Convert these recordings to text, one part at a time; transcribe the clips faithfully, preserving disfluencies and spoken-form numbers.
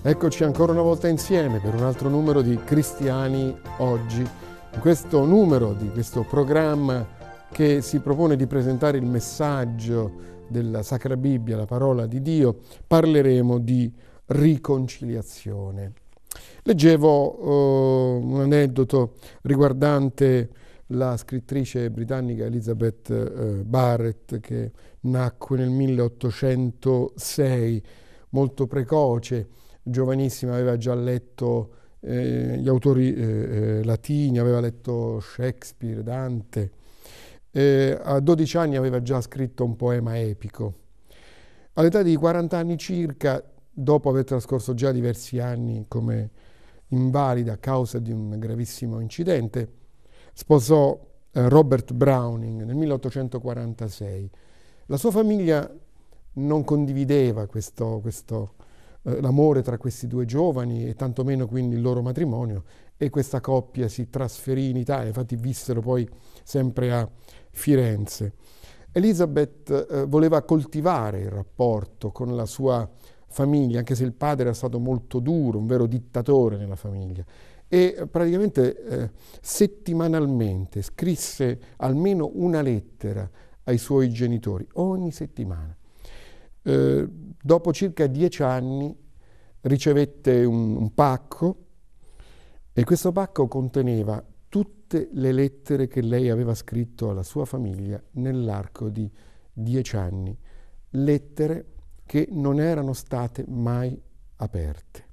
Eccoci ancora una volta insieme per un altro numero di Cristiani Oggi. In questo numero di questo programma che si propone di presentare il messaggio della Sacra Bibbia, la parola di Dio, parleremo di riconciliazione. Leggevo uh, un aneddoto riguardante la scrittrice britannica Elizabeth uh, Barrett, che nacque nel milleottocentosei, molto precoce, giovanissima, aveva già letto eh, gli autori eh, latini, aveva letto Shakespeare, Dante. Eh, a dodici anni aveva già scritto un poema epico. All'età di quaranta anni circa, dopo aver trascorso già diversi anni come invalida a causa di un gravissimo incidente, sposò eh, Robert Browning nel milleottocentoquarantasei. La sua famiglia non condivideva questo, questo eh, l'amore tra questi due giovani e tantomeno quindi il loro matrimonio, e questa coppia si trasferì in Italia, infatti vissero poi sempre a Firenze. Elizabeth eh, voleva coltivare il rapporto con la sua famiglia, anche se il padre era stato molto duro, un vero dittatore nella famiglia, e praticamente eh, settimanalmente scrisse almeno una lettera ai suoi genitori, ogni settimana. Eh, dopo circa dieci anni ricevette un, un pacco, e questo pacco conteneva tutte le lettere che lei aveva scritto alla sua famiglia nell'arco di dieci anni, lettere che non erano state mai aperte.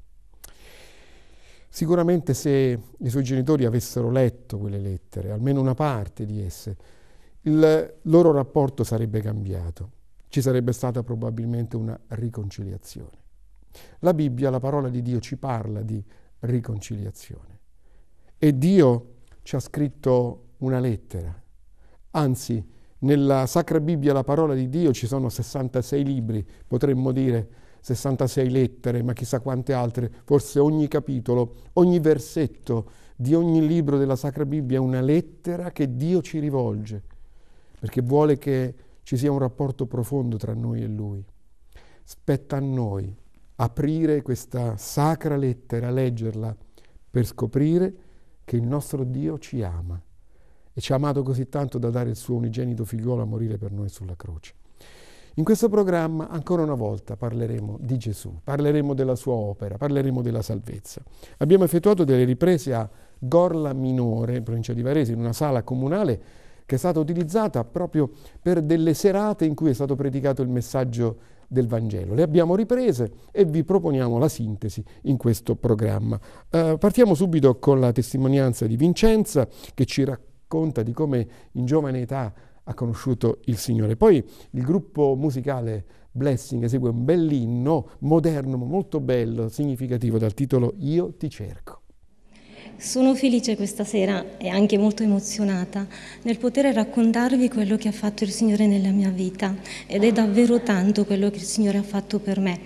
Sicuramente se i suoi genitori avessero letto quelle lettere, almeno una parte di esse, il loro rapporto sarebbe cambiato. Ci sarebbe stata probabilmente una riconciliazione. La Bibbia, la parola di Dio, ci parla di riconciliazione. E Dio ci ha scritto una lettera. Anzi, nella Sacra Bibbia, la parola di Dio, ci sono sessantasei libri, potremmo dire sessantasei lettere, ma chissà quante altre, forse ogni capitolo, ogni versetto di ogni libro della Sacra Bibbia è una lettera che Dio ci rivolge, perché vuole che ci sia un rapporto profondo tra noi e Lui. Spetta a noi aprire questa sacra lettera, leggerla, per scoprire che il nostro Dio ci ama e ci ha amato così tanto da dare il suo unigenito figliuolo a morire per noi sulla croce. In questo programma ancora una volta parleremo di Gesù, parleremo della sua opera, parleremo della salvezza. Abbiamo effettuato delle riprese a Gorla Minore, in provincia di Varese, in una sala comunale che è stata utilizzata proprio per delle serate in cui è stato predicato il messaggio del Vangelo. Le abbiamo riprese e vi proponiamo la sintesi in questo programma. Uh, partiamo subito con la testimonianza di Vincenza, che ci racconta di come in giovane età ha conosciuto il Signore. Poi il gruppo musicale Blessing esegue un bell'inno moderno, molto bello, significativo, dal titolo Io ti cerco. Sono felice questa sera e anche molto emozionata nel poter raccontarvi quello che ha fatto il Signore nella mia vita, ed è davvero tanto quello che il Signore ha fatto per me.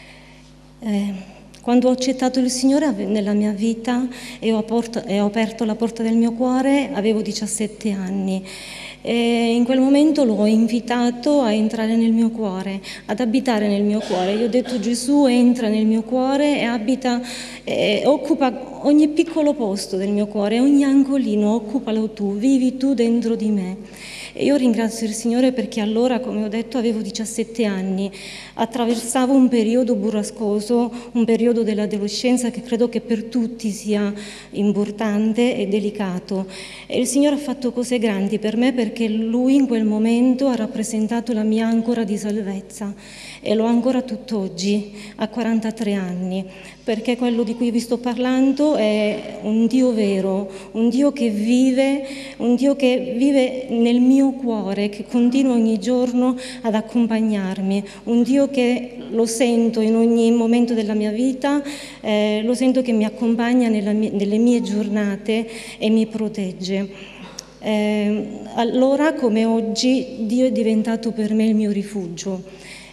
Eh, quando ho accettato il Signore nella mia vita e ho, porto, e ho aperto la porta del mio cuore, avevo diciassette anni. E in quel momento l'ho invitato a entrare nel mio cuore, ad abitare nel mio cuore. Io ho detto: Gesù, entra nel mio cuore e abita, e occupa ogni piccolo posto del mio cuore, ogni angolino, occupalo tu, vivi tu dentro di me. E io ringrazio il Signore perché allora, come ho detto, avevo diciassette anni, attraversavo un periodo burrascoso, un periodo dell'adolescenza che credo che per tutti sia importante e delicato. E il Signore ha fatto cose grandi per me, perché Lui in quel momento ha rappresentato la mia ancora di salvezza, e lo ha ancora tutt'oggi, a quarantatré anni, perché quello di cui vi sto parlando è un Dio vero, un Dio che vive, un Dio che vive nel mio cuore, che continua ogni giorno ad accompagnarmi, un Dio che lo sento in ogni momento della mia vita, eh, lo sento che mi accompagna nella mie, nelle mie giornate e mi protegge. Eh, allora, come oggi, Dio è diventato per me il mio rifugio.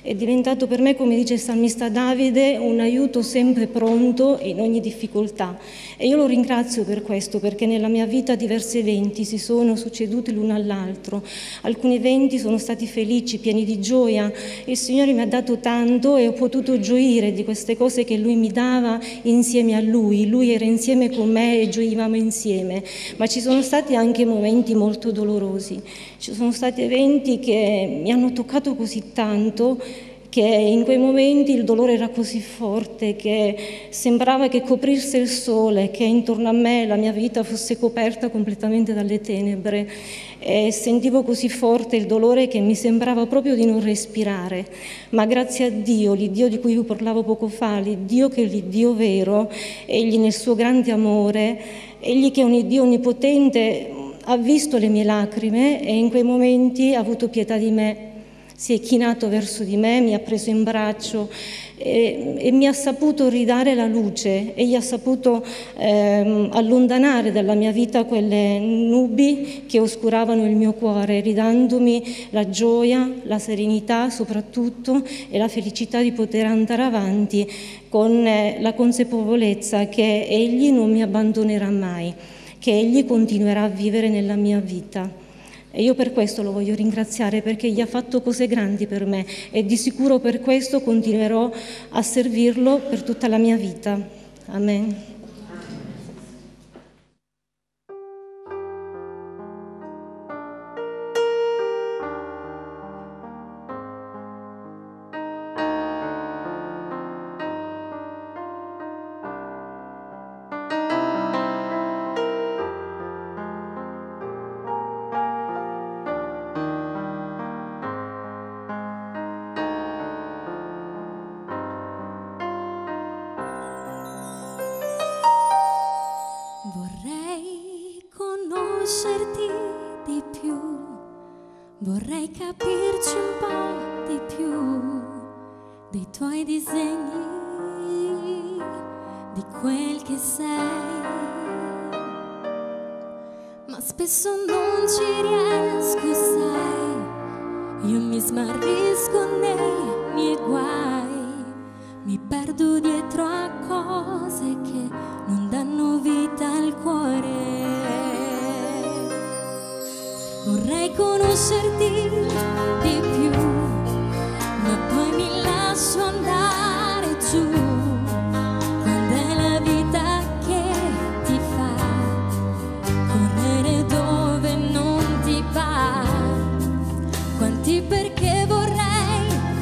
È diventato per me, come dice il salmista Davide, un aiuto sempre pronto in ogni difficoltà. E io lo ringrazio per questo, perché nella mia vita diversi eventi si sono succeduti l'uno all'altro. Alcuni eventi sono stati felici, pieni di gioia. Il Signore mi ha dato tanto e ho potuto gioire di queste cose che Lui mi dava insieme a Lui. Lui era insieme con me e gioivamo insieme. Ma ci sono stati anche momenti molto dolorosi. Ci sono stati eventi che mi hanno toccato così tanto che in quei momenti il dolore era così forte che sembrava che coprisse il sole, che intorno a me la mia vita fosse coperta completamente dalle tenebre, e sentivo così forte il dolore che mi sembrava proprio di non respirare. Ma grazie a Dio, l'Iddio di cui vi parlavo poco fa, l'Iddio che è l'Iddio vero, Egli nel suo grande amore, Egli che è un Iddio onnipotente, ha visto le mie lacrime e in quei momenti ha avuto pietà di me. Si è chinato verso di me, mi ha preso in braccio e, e mi ha saputo ridare la luce. Egli ha saputo ehm, allontanare dalla mia vita quelle nubi che oscuravano il mio cuore, ridandomi la gioia, la serenità soprattutto e la felicità di poter andare avanti con eh, la consapevolezza che Egli non mi abbandonerà mai, che Egli continuerà a vivere nella mia vita. E io per questo lo voglio ringraziare, perché gli ha fatto cose grandi per me e di sicuro per questo continuerò a servirlo per tutta la mia vita. Amen. Vorrei conoscerti di più, vorrei capirci un po' di più dei tuoi disegni, di quel che sei, ma spesso non ci riesco, sai, io mi smarrisco nei miei guai, mi perdo dietro a cose che non danno vita al cuore. Vorrei conoscerti di più, ma poi mi lascio andare giù. Quando è la vita che ti fa correre dove non ti va. Quanti perché vorrei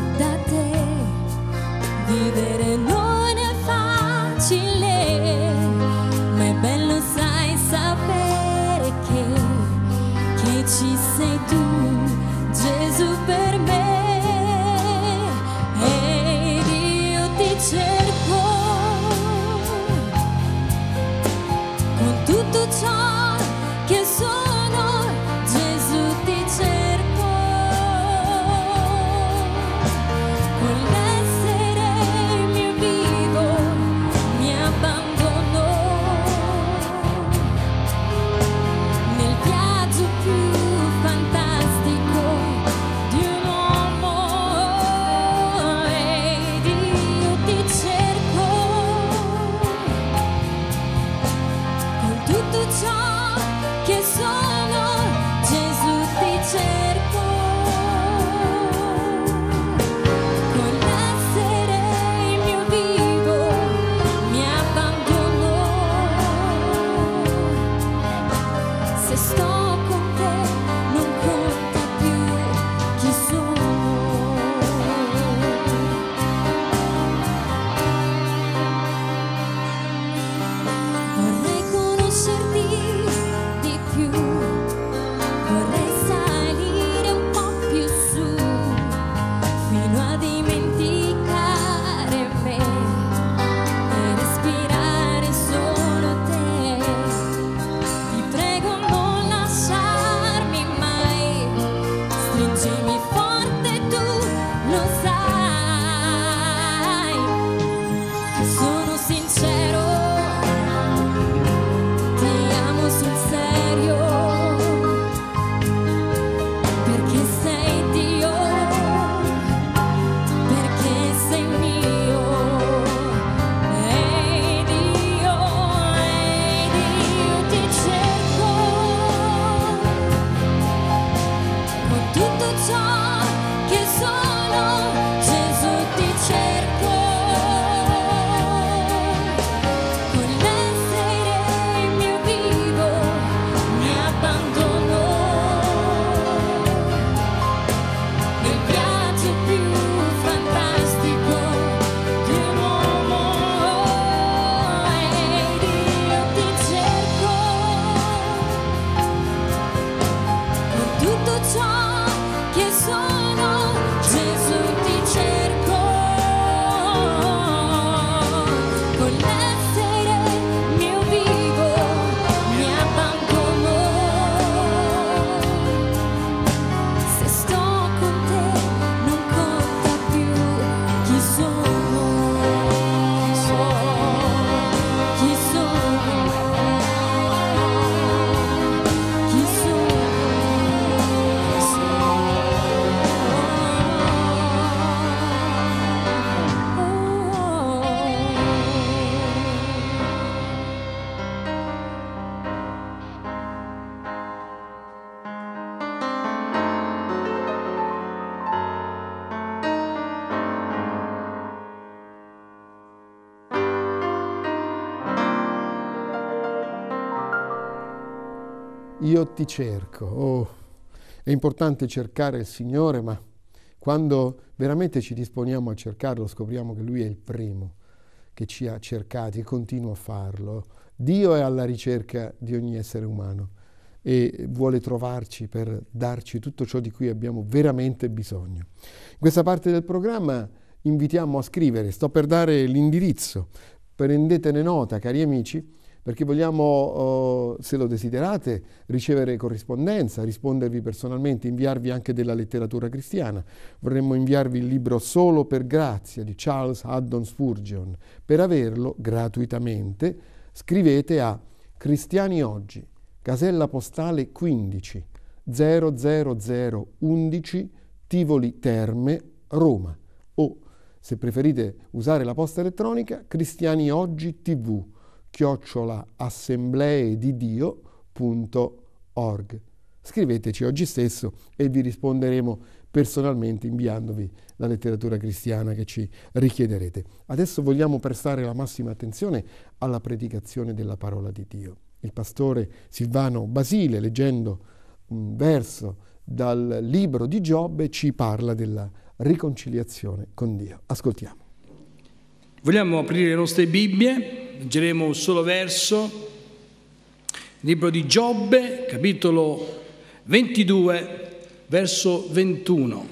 io ti cerco. Oh, è importante cercare il Signore, ma quando veramente ci disponiamo a cercarlo scopriamo che Lui è il primo che ci ha cercati e continua a farlo. Dio è alla ricerca di ogni essere umano e vuole trovarci per darci tutto ciò di cui abbiamo veramente bisogno. In questa parte del programma invitiamo a scrivere, sto per dare l'indirizzo, prendetene nota cari amici, perché vogliamo, se lo desiderate, ricevere corrispondenza, rispondervi personalmente, inviarvi anche della letteratura cristiana. Vorremmo inviarvi il libro Solo per grazia di Charles Haddon Spurgeon. Per averlo gratuitamente scrivete a Cristiani Oggi, casella postale quindici zero zero zero undici Tivoli Terme, Roma, o se preferite usare la posta elettronica Cristiani Oggi tivù chiocciola assembleedidio punto org. Scriveteci oggi stesso e vi risponderemo personalmente inviandovi la letteratura cristiana che ci richiederete. Adesso vogliamo prestare la massima attenzione alla predicazione della parola di Dio. Il pastore Silvano Basile, leggendo un verso dal libro di Giobbe, ci parla della riconciliazione con Dio. Ascoltiamo. Vogliamo aprire le nostre Bibbie, leggeremo un solo verso, libro di Giobbe, capitolo ventidue, verso ventuno.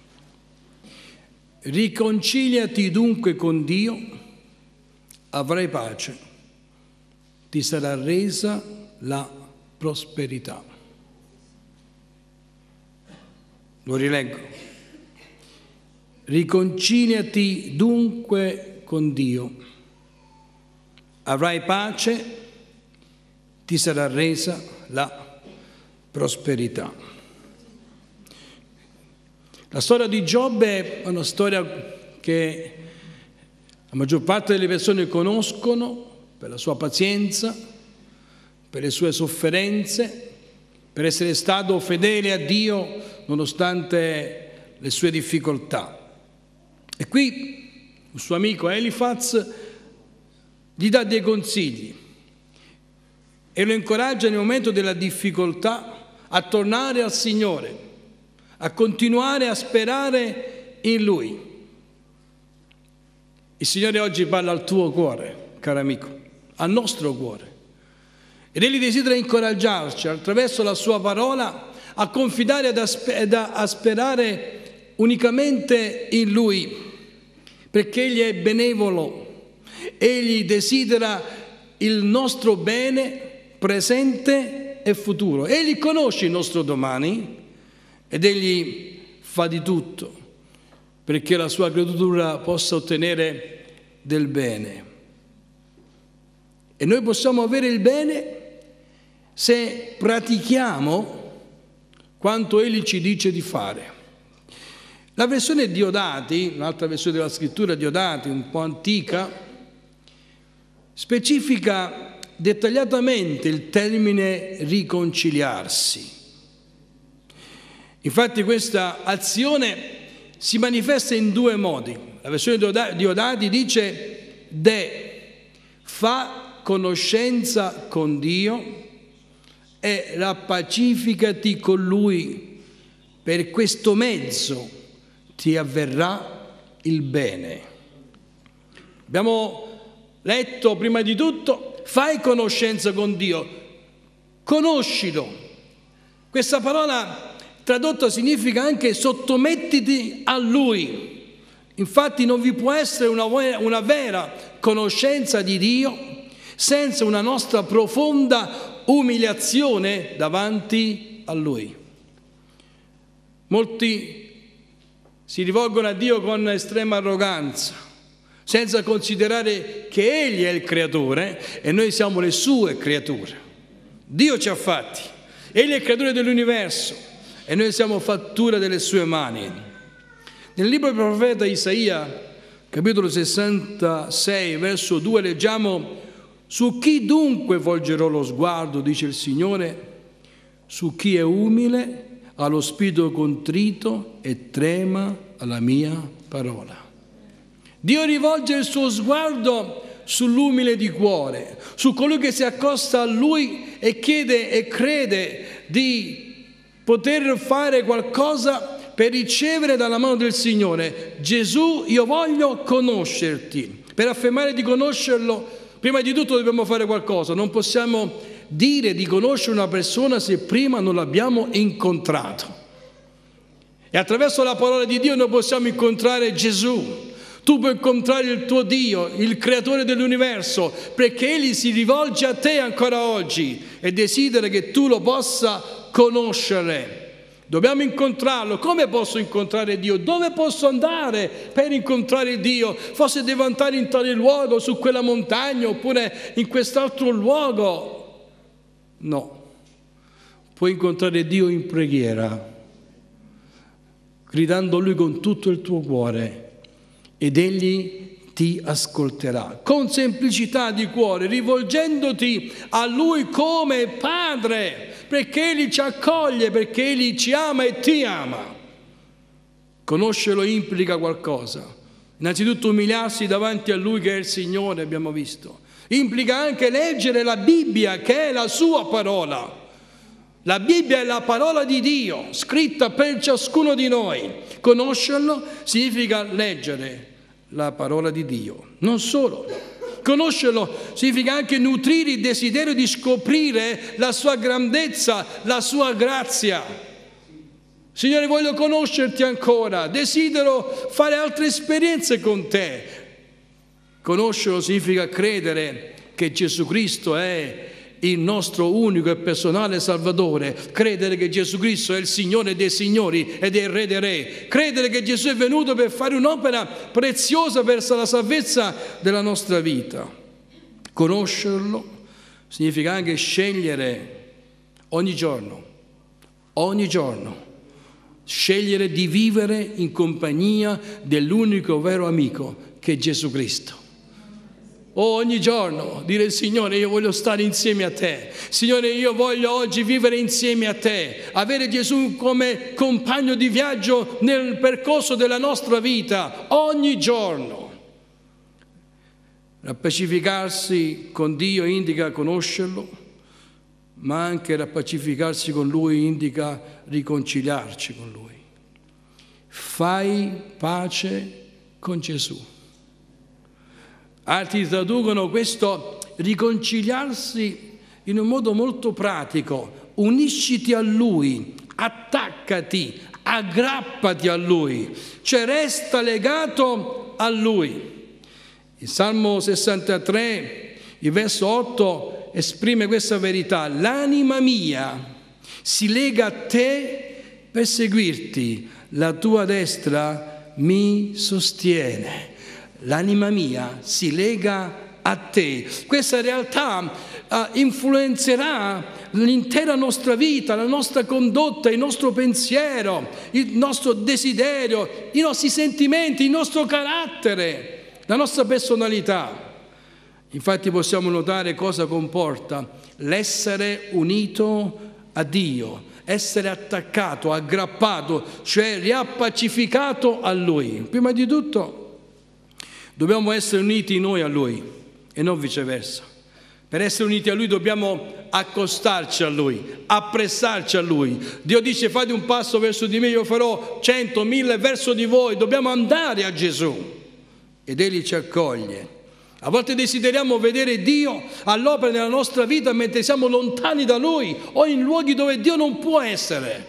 Riconciliati dunque con Dio, avrai pace, ti sarà resa la prosperità. Lo rileggo. Riconciliati dunque con Dio, avrai pace, ti sarà resa la prosperità. La storia di Giobbe è una storia che la maggior parte delle persone conoscono per la sua pazienza, per le sue sofferenze, per essere stato fedele a Dio nonostante le sue difficoltà. E qui il suo amico Elifaz gli dà dei consigli e lo incoraggia nel momento della difficoltà a tornare al Signore, a continuare a sperare in Lui. Il Signore oggi parla al tuo cuore, caro amico, al nostro cuore. Ed Egli desidera incoraggiarci attraverso la sua parola a confidare ed a sperare unicamente in Lui, perché Egli è benevolo, Egli desidera il nostro bene presente e futuro. Egli conosce il nostro domani ed Egli fa di tutto perché la sua creatura possa ottenere del bene. E noi possiamo avere il bene se pratichiamo quanto Egli ci dice di fare. La versione Diodati, un'altra versione della scrittura Diodati, un po' antica, specifica dettagliatamente il termine riconciliarsi. Infatti questa azione si manifesta in due modi. La versione Diodati dice de, fa conoscenza con Dio e rappacificati con Lui, per questo mezzo ti avverrà il bene. Abbiamo letto prima di tutto, fai conoscenza con Dio, conoscilo. Questa parola tradotta significa anche sottomettiti a Lui. Infatti non vi può essere una, una vera conoscenza di Dio senza una nostra profonda umiliazione davanti a Lui. Molti si rivolgono a Dio con estrema arroganza, senza considerare che Egli è il creatore e noi siamo le sue creature. Dio ci ha fatti, Egli è il creatore dell'universo e noi siamo fattura delle sue mani. Nel libro del profeta Isaia, capitolo sessantasei, verso due, leggiamo: su chi dunque volgerò lo sguardo, dice il Signore, su chi è umile, ha lo spirito contrito e trema alla mia parola. Dio rivolge il suo sguardo sull'umile di cuore, su colui che si accosta a Lui e chiede e crede di poter fare qualcosa per ricevere dalla mano del Signore. Gesù, io voglio conoscerti. Per affermare di conoscerlo, prima di tutto dobbiamo fare qualcosa. Non possiamo dire di conoscere una persona se prima non l'abbiamo incontrato. E attraverso la parola di Dio noi possiamo incontrare Gesù. Tu puoi incontrare il tuo Dio, il creatore dell'universo, perché Egli si rivolge a te ancora oggi e desidera che tu lo possa conoscere. Dobbiamo incontrarlo. Come posso incontrare Dio? Dove posso andare per incontrare Dio? Forse devo andare in tale luogo, su quella montagna, oppure in quest'altro luogo? No. Puoi incontrare Dio in preghiera, gridando a Lui con tutto il tuo cuore, ed Egli ti ascolterà. Con semplicità di cuore, rivolgendoti a Lui come Padre, perché Egli ci accoglie, perché Egli ci ama e ti ama. Conoscerlo implica qualcosa. Innanzitutto umiliarsi davanti a Lui che è il Signore, abbiamo visto. Implica anche leggere la Bibbia, che è la sua parola. La Bibbia è la parola di Dio, scritta per ciascuno di noi. Conoscerlo significa leggere la parola di Dio. Non solo. Conoscerlo significa anche nutrire il desiderio di scoprire la sua grandezza, la sua grazia. Signore, voglio conoscerti ancora, desidero fare altre esperienze con te. Conoscerlo significa credere che Gesù Cristo è il nostro unico e personale Salvatore, credere che Gesù Cristo è il Signore dei Signori ed è il Re dei Re, credere che Gesù è venuto per fare un'opera preziosa verso la salvezza della nostra vita. Conoscerlo significa anche scegliere ogni giorno, ogni giorno, scegliere di vivere in compagnia dell'unico vero amico che è Gesù Cristo. O ogni giorno dire: Signore, io voglio stare insieme a te. Signore, io voglio oggi vivere insieme a te, avere Gesù come compagno di viaggio nel percorso della nostra vita, ogni giorno. Rappacificarsi con Dio indica conoscerlo, ma anche rappacificarsi con Lui indica riconciliarci con Lui. Fai pace con Gesù. Altri traducono questo riconciliarsi in un modo molto pratico. Unisciti a Lui, attaccati, aggrappati a Lui, cioè resta legato a Lui. Il Salmo sessantatré, il verso otto, esprime questa verità: l'anima mia si lega a te per seguirti, la tua destra mi sostiene. L'anima mia si lega a te. Questa realtà uh, influenzerà l'intera nostra vita, la nostra condotta, il nostro pensiero, il nostro desiderio, i nostri sentimenti, il nostro carattere, la nostra personalità. Infatti possiamo notare cosa comporta l'essere unito a Dio, essere attaccato, aggrappato, cioè riappacificato a Lui. Prima di tutto dobbiamo essere uniti noi a Lui e non viceversa. Per essere uniti a Lui dobbiamo accostarci a Lui, appressarci a Lui. Dio dice: fate un passo verso di me, io farò cento, mille verso di voi. Dobbiamo andare a Gesù ed Egli ci accoglie. A volte desideriamo vedere Dio all'opera nella nostra vita mentre siamo lontani da Lui o in luoghi dove Dio non può essere.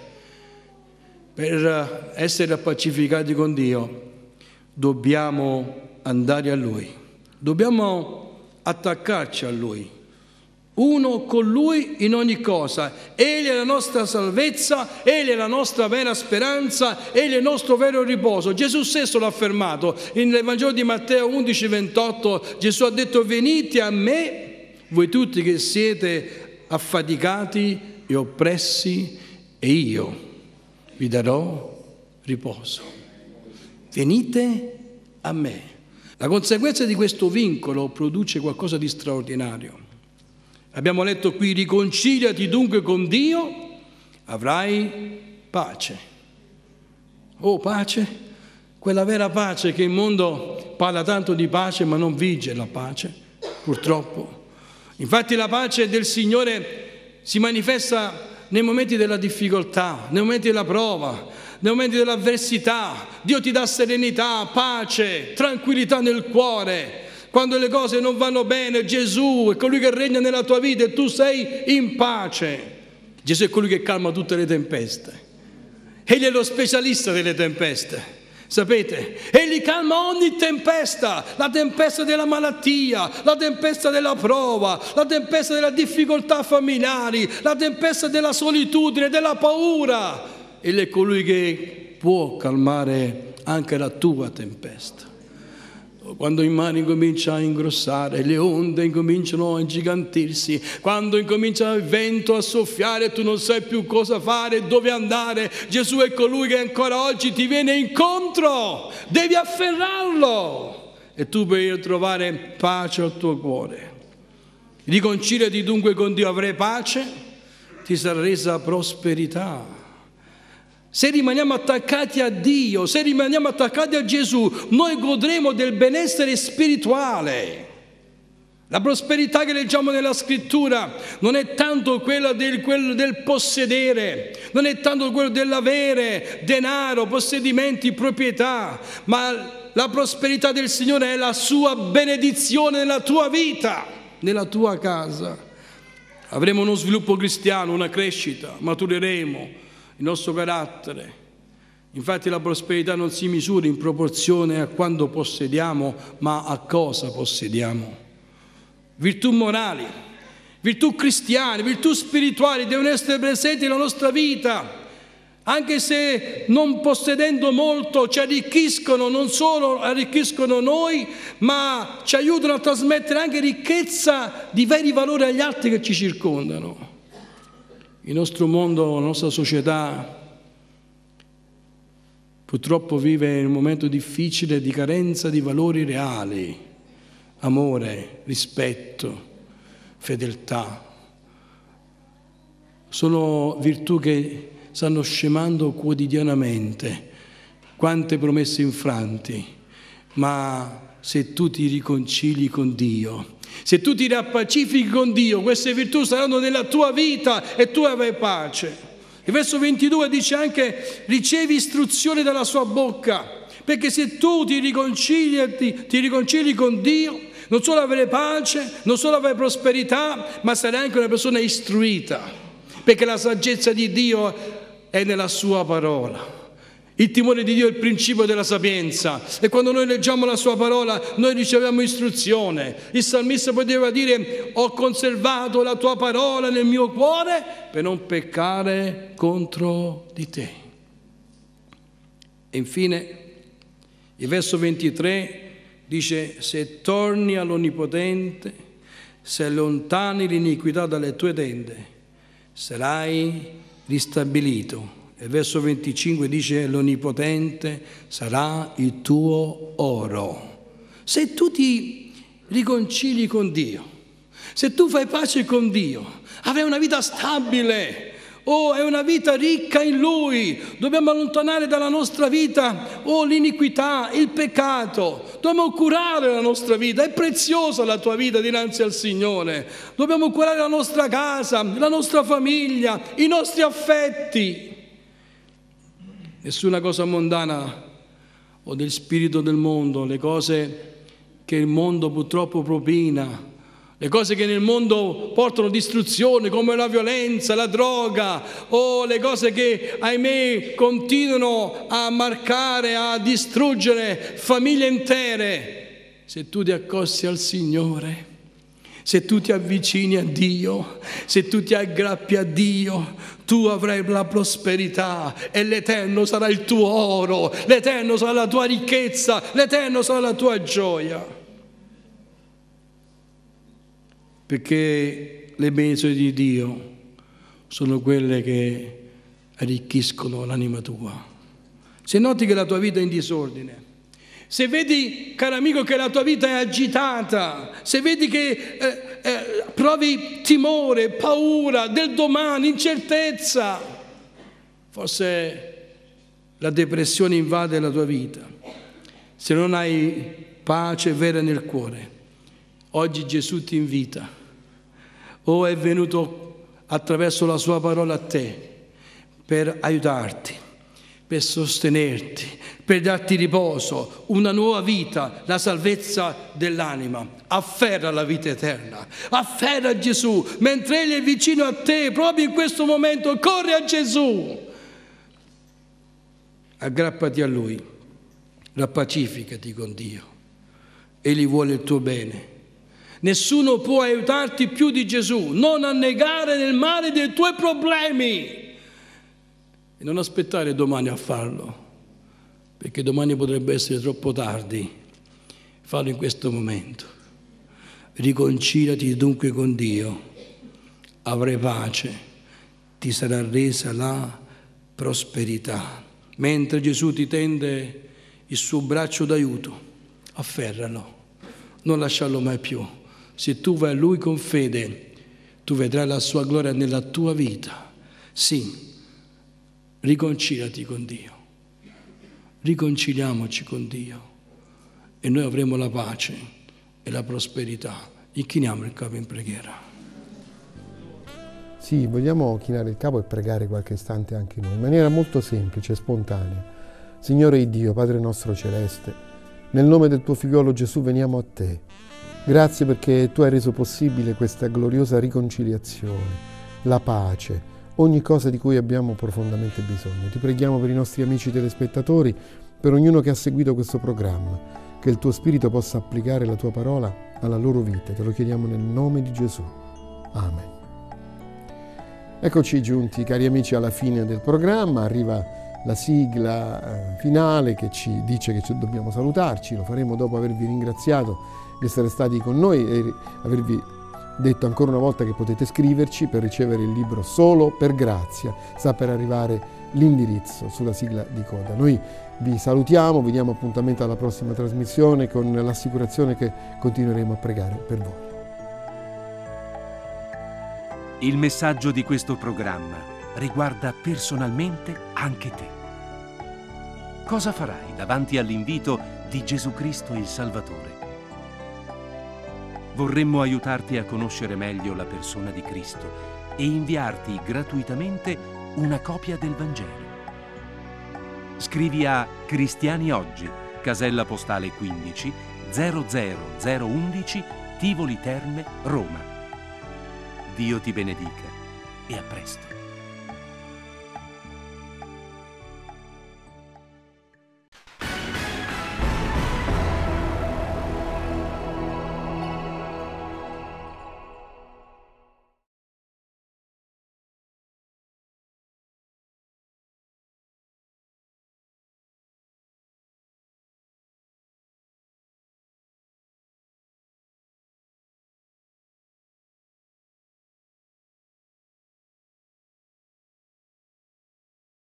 Per essere appacificati con Dio dobbiamo andare a Lui, dobbiamo attaccarci a Lui, uno con Lui in ogni cosa. Egli è la nostra salvezza, Egli è la nostra vera speranza, Egli è il nostro vero riposo. Gesù stesso l'ha affermato nel Vangelo di Matteo undici ventotto. Gesù ha detto: venite a me voi tutti che siete affaticati e oppressi, e io vi darò riposo. Venite a me. La conseguenza di questo vincolo produce qualcosa di straordinario. Abbiamo letto qui: riconciliati dunque con Dio, avrai pace. Oh, pace? Quella vera pace che il mondo parla tanto di pace ma non vige la pace. purtroppo. Infatti la pace del Signore si manifesta nei momenti della difficoltà, nei momenti della prova, nei momenti dell'avversità. Dio ti dà serenità, pace, tranquillità nel cuore. Quando le cose non vanno bene, Gesù è colui che regna nella tua vita e tu sei in pace. Gesù è colui che calma tutte le tempeste. Egli è lo specialista delle tempeste. Sapete? Egli calma ogni tempesta, la tempesta della malattia, la tempesta della prova, la tempesta delle difficoltà familiari, la tempesta della solitudine, della paura. Egli è colui che può calmare anche la tua tempesta. Quando il mare incomincia a ingrossare, le onde incominciano a ingigantirsi, quando incomincia il vento a soffiare e tu non sai più cosa fare, dove andare, Gesù è colui che ancora oggi ti viene incontro, devi afferrarlo e tu puoi trovare pace al tuo cuore. Riconciliati dunque con Dio, avrai pace, ti sarà resa prosperità. Se rimaniamo attaccati a Dio, se rimaniamo attaccati a Gesù, noi godremo del benessere spirituale. La prosperità che leggiamo nella Scrittura non è tanto quella del, quello del possedere, non è tanto quello dell'avere denaro, possedimenti, proprietà, ma la prosperità del Signore è la sua benedizione nella tua vita, nella tua casa. Avremo uno sviluppo cristiano, una crescita, matureremo il nostro carattere. Infatti la prosperità non si misura in proporzione a quanto possediamo, ma a cosa possediamo. Virtù morali, virtù cristiane, virtù spirituali devono essere presenti nella nostra vita, anche se non possedendo molto ci arricchiscono, non solo arricchiscono noi, ma ci aiutano a trasmettere anche ricchezza di veri valori agli altri che ci circondano. Il nostro mondo, la nostra società purtroppo vive in un momento difficile di carenza di valori reali, amore, rispetto, fedeltà. Sono virtù che stanno scemando quotidianamente, quante promesse infranti, ma se tu ti riconcili con Dio, se tu ti rappacifichi con Dio, queste virtù saranno nella tua vita e tu avrai pace. Il verso ventidue dice anche: ricevi istruzioni dalla sua bocca, perché se tu ti riconcili, ti, ti riconcili con Dio, non solo avrai pace, non solo avrai prosperità, ma sarai anche una persona istruita, perché la saggezza di Dio è nella sua parola. Il timore di Dio è il principio della sapienza e quando noi leggiamo la sua parola noi riceviamo istruzione. Il salmista poteva dire: ho conservato la tua parola nel mio cuore per non peccare contro di te. E infine il verso ventitré dice: se torni all'Onnipotente, se allontani l'iniquità dalle tue tende, sarai ristabilito. E verso venticinque dice: l'Onnipotente sarà il tuo oro. Se tu ti riconcili con Dio, se tu fai pace con Dio, avrai una vita stabile, oh, è una vita ricca in Lui. Dobbiamo allontanare dalla nostra vita oh, l'iniquità, il peccato. Dobbiamo curare la nostra vita, è preziosa la tua vita dinanzi al Signore. Dobbiamo curare la nostra casa, la nostra famiglia, i nostri affetti. Nessuna cosa mondana o del spirito del mondo, le cose che il mondo purtroppo propina, le cose che nel mondo portano distruzione, come la violenza, la droga, o le cose che, ahimè, continuano a marcare, a distruggere famiglie intere. Se tu ti accosti al Signore, se tu ti avvicini a Dio, se tu ti aggrappi a Dio, tu avrai la prosperità e l'Eterno sarà il tuo oro, l'Eterno sarà la tua ricchezza, l'Eterno sarà la tua gioia. Perché le benedizioni di Dio sono quelle che arricchiscono l'anima tua. Se noti che la tua vita è in disordine, se vedi, caro amico, che la tua vita è agitata, se vedi che eh, eh, provi timore, paura del domani, incertezza, forse la depressione invade la tua vita. Se non hai pace vera nel cuore, Oggi Gesù ti invita, o è venuto attraverso la sua parola a te per aiutarti, per sostenerti, per darti riposo, una nuova vita, la salvezza dell'anima. Afferra la vita eterna, afferra Gesù, mentre Egli è vicino a te, proprio in questo momento, corri a Gesù. Aggrappati a Lui, rappacificati con Dio. Egli vuole il tuo bene. Nessuno può aiutarti più di Gesù. Non annegare nel mare dei tuoi problemi e non aspettare domani a farlo, perché domani potrebbe essere troppo tardi. Fallo in questo momento. Riconciliati dunque con Dio, avrai pace, ti sarà resa la prosperità. Mentre Gesù ti tende il suo braccio d'aiuto, afferralo, non lasciarlo mai più. Se tu vai a Lui con fede, tu vedrai la sua gloria nella tua vita. Sì, riconciliati con Dio, riconciliamoci con Dio e noi avremo la pace e la prosperità. Inchiniamo il capo in preghiera. Sì, vogliamo chinare il capo e pregare qualche istante anche noi, in maniera molto semplice e spontanea. Signore Dio, Padre nostro celeste, nel nome del tuo figliolo Gesù veniamo a te. Grazie perché tu hai reso possibile questa gloriosa riconciliazione, la pace, ogni cosa di cui abbiamo profondamente bisogno. Ti preghiamo per i nostri amici telespettatori, per ognuno che ha seguito questo programma, che il tuo Spirito possa applicare la tua parola alla loro vita. Te lo chiediamo nel nome di Gesù. Amen. Eccoci giunti, cari amici, alla fine del programma. Arriva la sigla eh, finale che ci dice che ci dobbiamo salutarci. Lo faremo dopo avervi ringraziato di essere stati con noi e avervi detto ancora una volta che potete scriverci per ricevere il libro Solo per Grazia. Sta per arrivare l'indirizzo sulla sigla di coda. Noi vi salutiamo, vi diamo appuntamento alla prossima trasmissione con l'assicurazione che continueremo a pregare per voi. Il messaggio di questo programma riguarda personalmente anche te. Cosa farai davanti all'invito di Gesù Cristo il Salvatore? Vorremmo aiutarti a conoscere meglio la persona di Cristo e inviarti gratuitamente una copia del Vangelo. Scrivi a Cristiani Oggi, casella postale quindici zero zero zero undici, Tivoli Terme, Roma. Dio ti benedica e a presto.